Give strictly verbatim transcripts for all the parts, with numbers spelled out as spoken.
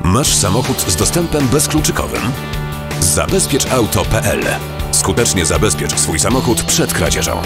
Masz samochód z dostępem bezkluczykowym? Zabezpiecz auto kropka p l. Skutecznie zabezpiecz swój samochód przed kradzieżą.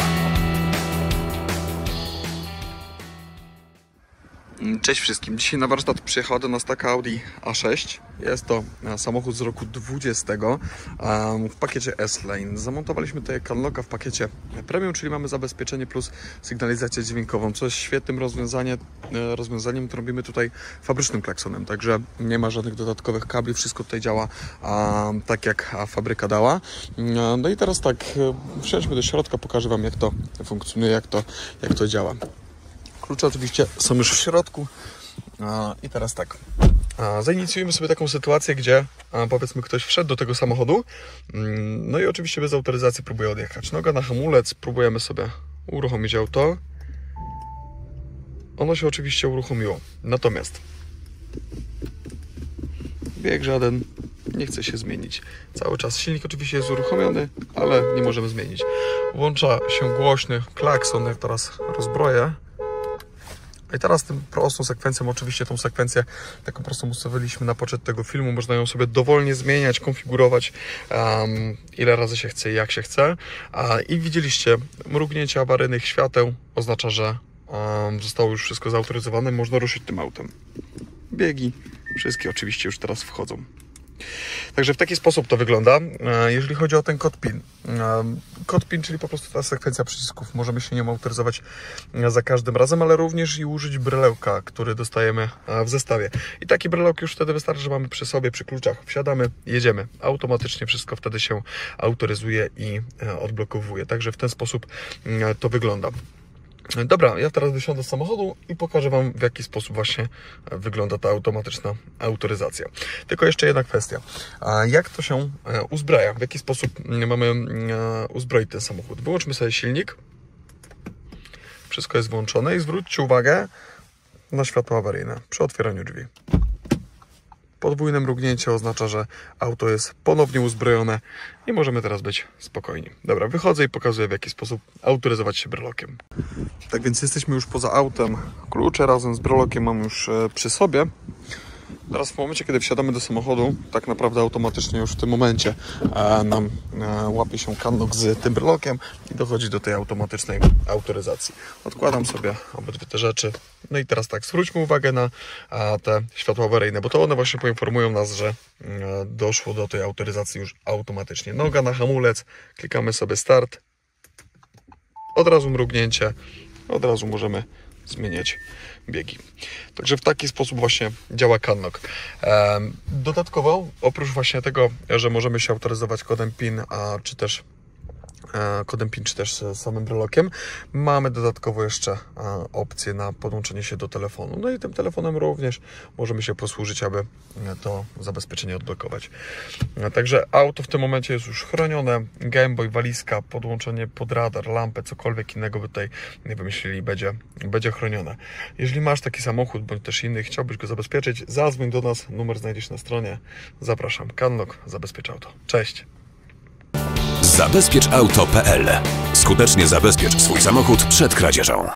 Cześć wszystkim. Dzisiaj na warsztat przyjechała do nas taka Audi A sześć. Jest to samochód z roku dwudziestego w pakiecie S-Lane. Zamontowaliśmy tutaj CanLocka w pakiecie Premium, czyli mamy zabezpieczenie plus sygnalizację dźwiękową, co jest świetnym rozwiązanie, rozwiązaniem, to robimy tutaj fabrycznym klaksonem, także nie ma żadnych dodatkowych kabli, wszystko tutaj działa a, tak jak fabryka dała. No i teraz tak, wsiądźmy do środka, pokażę Wam, jak to funkcjonuje, jak to, jak to działa. Klucze oczywiście są już w środku. I teraz tak, zainicjujemy sobie taką sytuację, gdzie powiedzmy ktoś wszedł do tego samochodu, no i oczywiście bez autoryzacji próbuje odjechać. Noga na hamulec, próbujemy sobie uruchomić auto. Ono się oczywiście uruchomiło, natomiast bieg żaden nie chce się zmienić. Cały czas silnik oczywiście jest uruchomiony, ale nie możemy zmienić. Włącza się głośny klakson, jak teraz rozbroję. I teraz tym prostą sekwencją, oczywiście tą sekwencję taką prostą ustawiliśmy na poczet tego filmu, można ją sobie dowolnie zmieniać, konfigurować um, ile razy się chce i jak się chce. Uh, I widzieliście, mrugnięcie awaryjnych świateł oznacza, że um, zostało już wszystko zautoryzowane, można ruszyć tym autem. Biegi, wszystkie oczywiście już teraz wchodzą. Także w taki sposób to wygląda. Jeżeli chodzi o ten kod PIN. Kod PIN, czyli po prostu ta sekwencja przycisków. Możemy się nią autoryzować za każdym razem, ale również i użyć brylełka, który dostajemy w zestawie. I taki brylełk już wtedy wystarczy, że mamy przy sobie, przy kluczach. Wsiadamy, jedziemy. Automatycznie wszystko wtedy się autoryzuje i odblokowuje. Także w ten sposób to wygląda. Dobra, ja teraz wysiądę z samochodu i pokażę Wam, w jaki sposób właśnie wygląda ta automatyczna autoryzacja. Tylko jeszcze jedna kwestia. Jak to się uzbraja? W jaki sposób mamy uzbroić ten samochód? Wyłączmy sobie silnik. Wszystko jest włączone i zwróćcie uwagę na światło awaryjne przy otwieraniu drzwi. Podwójne mrugnięcie oznacza, że auto jest ponownie uzbrojone i możemy teraz być spokojni. Dobra, wychodzę i pokazuję, w jaki sposób autoryzować się brelokiem. Tak więc jesteśmy już poza autem. Klucze razem z brelokiem mam już przy sobie. Teraz w momencie, kiedy wsiadamy do samochodu, tak naprawdę automatycznie już w tym momencie e, nam e, łapie się CanLock z tym brelokiem i dochodzi do tej automatycznej autoryzacji. Odkładam sobie obydwie te rzeczy. No i teraz tak, zwróćmy uwagę na a, te światła awaryjne, bo to one właśnie poinformują nas, że e, doszło do tej autoryzacji już automatycznie. Noga na hamulec, klikamy sobie start, od razu mrugnięcie, od razu możemy zmieniać biegi. Także w taki sposób właśnie działa CanLock. Dodatkowo, oprócz właśnie tego, że możemy się autoryzować kodem PIN, a czy też kodem PIN, czy też samym brelokiem, mamy dodatkowo jeszcze opcję na podłączenie się do telefonu. No i tym telefonem również możemy się posłużyć, aby to zabezpieczenie odblokować. Także auto w tym momencie jest już chronione. Gameboy, walizka, podłączenie pod radar, lampę, cokolwiek innego by tutaj nie wymyślili, będzie, będzie chronione. Jeżeli masz taki samochód, bądź też inny, chciałbyś go zabezpieczyć, zadzwoń do nas, numer znajdziesz na stronie. Zapraszam. CanLock, zabezpiecz auto. Cześć! Zabezpiecz auto kropka p l. Skutecznie zabezpiecz swój samochód przed kradzieżą.